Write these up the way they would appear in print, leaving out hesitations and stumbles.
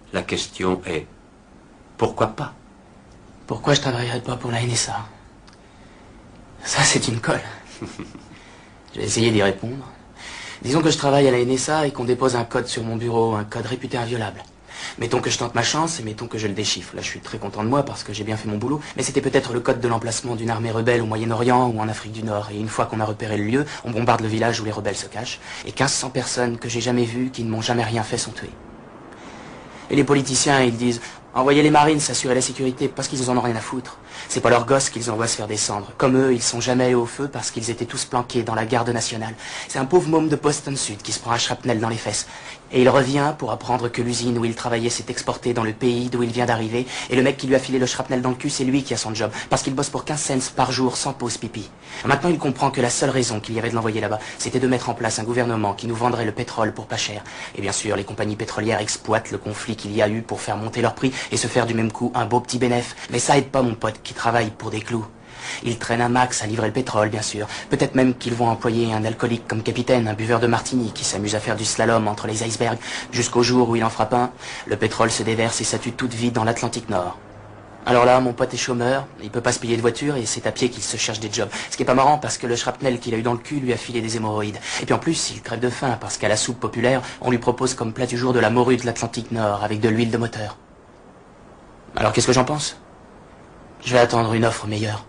La question est, pourquoi pas? Pourquoi je travaillerais pas pour la NSA? Ça, c'est une colle. J'ai essayé d'y répondre. Disons que je travaille à la NSA et qu'on dépose un code sur mon bureau, un code réputé inviolable. Mettons que je tente ma chance et mettons que je le déchiffre. Là, je suis très content de moi parce que j'ai bien fait mon boulot. Mais c'était peut-être le code de l'emplacement d'une armée rebelle au Moyen-Orient ou en Afrique du Nord. Et une fois qu'on a repéré le lieu, on bombarde le village où les rebelles se cachent. Et 1500 personnes que j'ai jamais vues, qui ne m'ont jamais rien fait, sont tuées. Et les politiciens, ils disent, envoyez les marines s'assurer la sécurité parce qu'ils en ont rien à foutre. C'est pas leurs gosses qu'ils envoient se faire descendre. Comme eux, ils sont jamais allés au feu parce qu'ils étaient tous planqués dans la garde nationale. C'est un pauvre môme de Boston Sud qui se prend un shrapnel dans les fesses. Et il revient pour apprendre que l'usine où il travaillait s'est exportée dans le pays d'où il vient d'arriver. Et le mec qui lui a filé le shrapnel dans le cul, c'est lui qui a son job. Parce qu'il bosse pour 15 cents par jour sans pause pipi. Maintenant, il comprend que la seule raison qu'il y avait de l'envoyer là-bas, c'était de mettre en place un gouvernement qui nous vendrait le pétrole pour pas cher. Et bien sûr, les compagnies pétrolières exploitent le conflit qu'il y a eu pour faire monter leur prix et se faire du même coup un beau petit bénéf. Mais ça aide pas mon pote qui travaille pour des clous. Ils traînent un max à livrer le pétrole, bien sûr. Peut-être même qu'ils vont employer un alcoolique comme capitaine, un buveur de martini qui s'amuse à faire du slalom entre les icebergs, jusqu'au jour où il en frappe un, le pétrole se déverse et ça tue toute vie dans l'Atlantique Nord. Alors là, mon pote est chômeur, il peut pas se payer de voiture et c'est à pied qu'il se cherche des jobs. Ce qui est pas marrant parce que le shrapnel qu'il a eu dans le cul lui a filé des hémorroïdes. Et puis en plus, il crève de faim parce qu'à la soupe populaire, on lui propose comme plat du jour de la morue de l'Atlantique Nord avec de l'huile de moteur. Alors qu'est-ce que j'en pense? Je vais attendre une offre meilleure.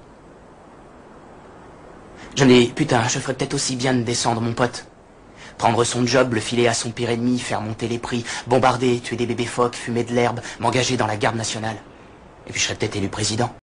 Je me dis, putain, je ferais peut-être aussi bien de descendre mon pote. Prendre son job, le filer à son pire ennemi, faire monter les prix, bombarder, tuer des bébés phoques, fumer de l'herbe, m'engager dans la garde nationale. Et puis je serais peut-être élu président.